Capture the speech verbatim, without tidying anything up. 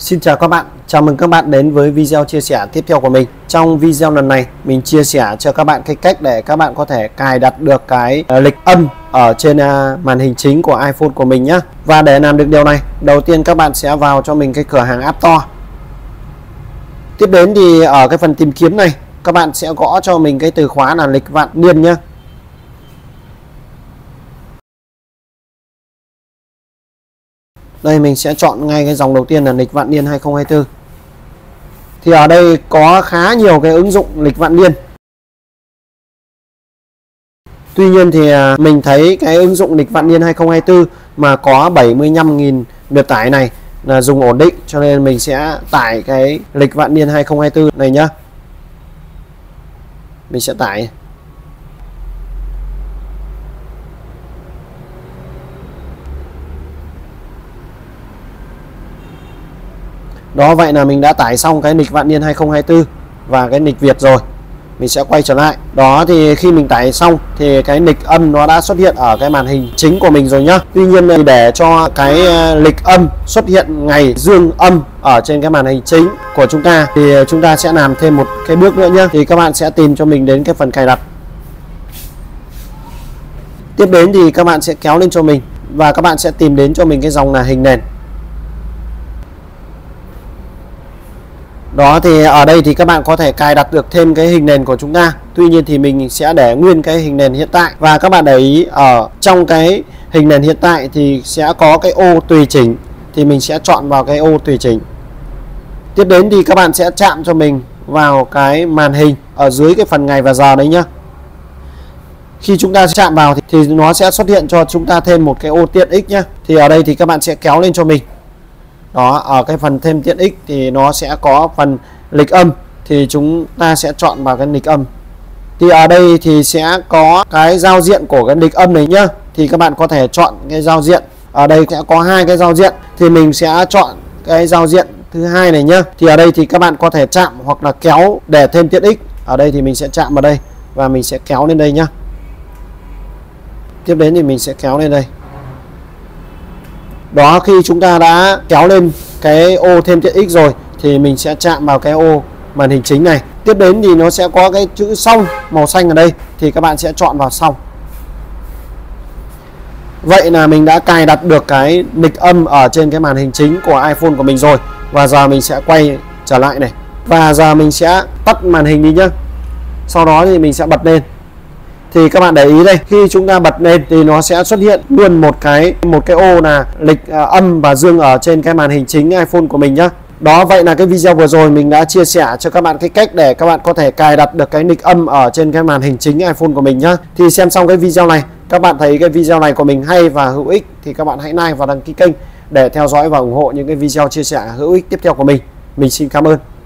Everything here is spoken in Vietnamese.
Xin chào các bạn, chào mừng các bạn đến với video chia sẻ tiếp theo của mình. Trong video lần này, mình chia sẻ cho các bạn cái cách để các bạn có thể cài đặt được cái uh, lịch âm ở trên uh, màn hình chính của iPhone của mình nhé. Và để làm được điều này, đầu tiên các bạn sẽ vào cho mình cái cửa hàng App Store. Tiếp đến thì ở cái phần tìm kiếm này, các bạn sẽ gõ cho mình cái từ khóa là lịch vạn niên nhé. Đây mình sẽ chọn ngay cái dòng đầu tiên là lịch vạn niên hai không hai tư. Thì ở đây có khá nhiều cái ứng dụng lịch vạn niên. Tuy nhiên thì mình thấy cái ứng dụng lịch vạn niên hai không hai tư mà có bảy mươi lăm nghìn lượt tải này là dùng ổn định, cho nên mình sẽ tải cái lịch vạn niên hai không hai tư này nhá. Mình sẽ tải. Đó, vậy là mình đã tải xong cái lịch vạn niên hai không hai tư và cái lịch Việt rồi. Mình sẽ quay trở lại. Đó, thì khi mình tải xong thì cái lịch âm nó đã xuất hiện ở cái màn hình chính của mình rồi nhá. Tuy nhiên để cho cái lịch âm xuất hiện ngày dương âm ở trên cái màn hình chính của chúng ta thì chúng ta sẽ làm thêm một cái bước nữa nhá. Thì các bạn sẽ tìm cho mình đến cái phần cài đặt. Tiếp đến thì các bạn sẽ kéo lên cho mình và các bạn sẽ tìm đến cho mình cái dòng là hình nền. Đó, thì ở đây thì các bạn có thể cài đặt được thêm cái hình nền của chúng ta. Tuy nhiên thì mình sẽ để nguyên cái hình nền hiện tại. Và các bạn để ý ở trong cái hình nền hiện tại thì sẽ có cái ô tùy chỉnh. Thì mình sẽ chọn vào cái ô tùy chỉnh. Tiếp đến thì các bạn sẽ chạm cho mình vào cái màn hình ở dưới cái phần ngày và giờ đấy nhá. Khi chúng ta chạm vào thì, thì nó sẽ xuất hiện cho chúng ta thêm một cái ô tiện ích nhá. Thì ở đây thì các bạn sẽ kéo lên cho mình. Đó, ở cái phần thêm tiện ích thì nó sẽ có phần lịch âm, thì chúng ta sẽ chọn vào cái lịch âm. Thì ở đây thì sẽ có cái giao diện của cái lịch âm này nhá. Thì các bạn có thể chọn cái giao diện. Ở đây sẽ có hai cái giao diện, thì mình sẽ chọn cái giao diện thứ hai này nhá. Thì ở đây thì các bạn có thể chạm hoặc là kéo để thêm tiện ích. Ở đây thì mình sẽ chạm vào đây và mình sẽ kéo lên đây nhá. Tiếp đến thì mình sẽ kéo lên đây. Đó, khi chúng ta đã kéo lên cái ô thêm tiện ích rồi thì mình sẽ chạm vào cái ô màn hình chính này. Tiếp đến thì nó sẽ có cái chữ xong màu xanh ở đây, thì các bạn sẽ chọn vào xong. Vậy là mình đã cài đặt được cái lịch âm ở trên cái màn hình chính của iPhone của mình rồi. Và giờ mình sẽ quay trở lại này. Và giờ mình sẽ tắt màn hình đi nhá. Sau đó thì mình sẽ bật lên. Thì các bạn để ý đây, khi chúng ta bật lên thì nó sẽ xuất hiện luôn một cái một cái ô là lịch uh, âm và dương ở trên cái màn hình chính iPhone của mình nhá. Đó, vậy là cái video vừa rồi mình đã chia sẻ cho các bạn cái cách để các bạn có thể cài đặt được cái lịch âm ở trên cái màn hình chính iPhone của mình nhá. Thì xem xong cái video này, các bạn thấy cái video này của mình hay và hữu ích thì các bạn hãy like và đăng ký kênh để theo dõi và ủng hộ những cái video chia sẻ hữu ích tiếp theo của mình. Mình xin cảm ơn.